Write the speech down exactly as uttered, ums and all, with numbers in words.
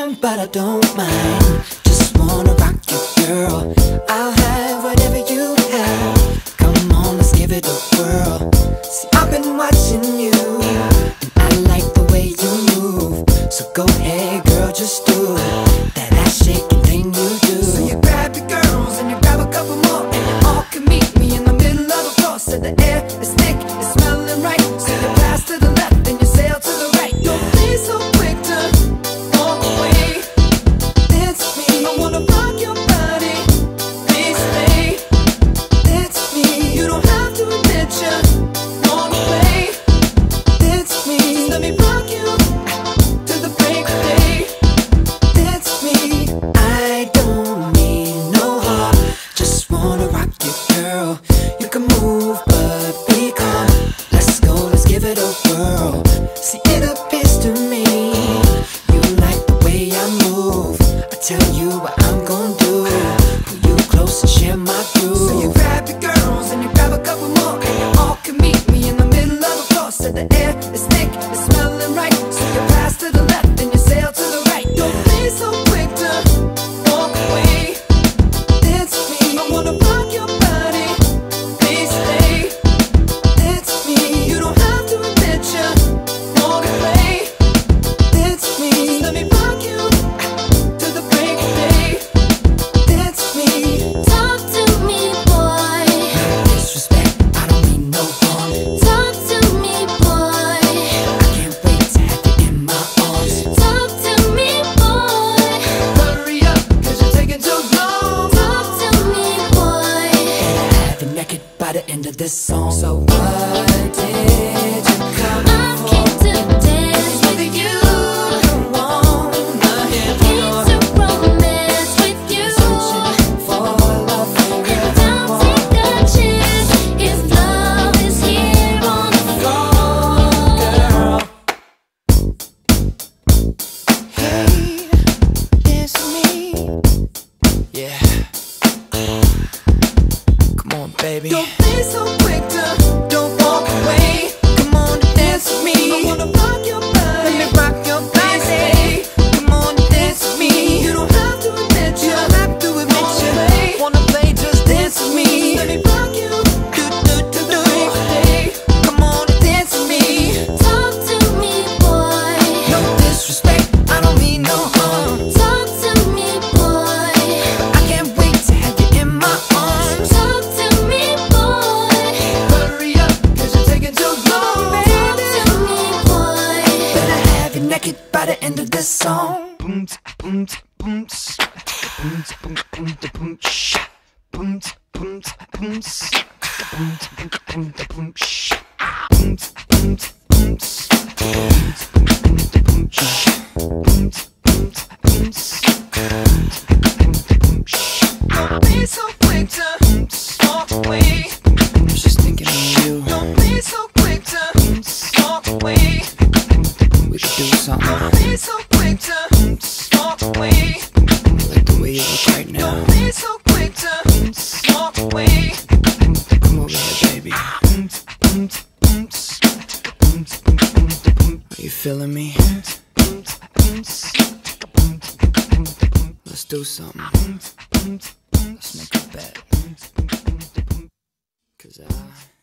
time, but I don't mind. Just wanna rock you, girl. I'll have whatever you have. Come on, let's give it a whirl. See, I've been watching you, and I like the way you move. So go ahead, girl, just do that ass shaking thing you do. So you grab your girls and you grab a couple more, and you all can meet me in the middle of the floor. So the air is thick, it's smelling right. So you pass to the left and you sail to the right. Don't be so quick to walk away. Dance with me, I wanna rock your body. Please stay. Dance with me, you don't have to admit you wanna play. Dance with me, just let me rock you to the break of day. Dance with me, I don't need no heart. Just wanna rock you, girl. You can move, but be calm. Let's go, let's give it a whirl. See, it appears to me you like the way I move. I tell you what I'm gonna do. Pull you close and share my groove. So you grab your girls and you grab a couple more, and you all can meet me in the middle of the floor. So the air is thick, it's smelling right. So you pass to the left and you sail to the right. Don't be so quick to walk away. Dance with me, I wanna rock your body. Please stay. Dance with me, you don't have to admit you wanna play. Dance with me, just let me rock you to the break of day. Dance with me. Talk to me, boy. No disrespect, I don't mean no harm. Talk to me, boy. I can't wait to have you in my arms. Talk to me, boy. Hurry up, cause you're taking too long. Talk to me, boy. Gotta have you naked by the end of this song. So what did you come I for? came to dance with you. Don't wanna hear Came more. to romance with you. Searching for love And I'll take a chance if love is here on the floor. girl. Hey, it's me. Yeah. Come on, baby. Don't be so quick to don't walk away. Come on and dance with me. I wanna rock your body. Let me rock your body. Come on and dance with me. You don't have to admit you. don't have to admit you. Wanna play? Just dance with me. Let me rock you. Do do do do. Come on and dance with me. Talk to me, boy. No disrespect, I don't mean no harm. Talk to me, boy. I can't wait to have you in my arms. Talk to me, boy. Hurry up, cause you're taking too long, Talk baby. to me, boy. Better have you naked by the end of this song. Boom, boom, boom, boom, boom, boom, boom, boom, boom, boom, boom, boom, boom, boom, boom, boom, boom, boom, don't be so quick to walk away. I was just thinking of you. Don't be so quick to walk away. We could do something. Don't be so quick to walk away. I like the way you look right now. Don't be so quick to walk away. Come over here, baby. Are you feeling me? Let's do something. Let's make a bet. Cause I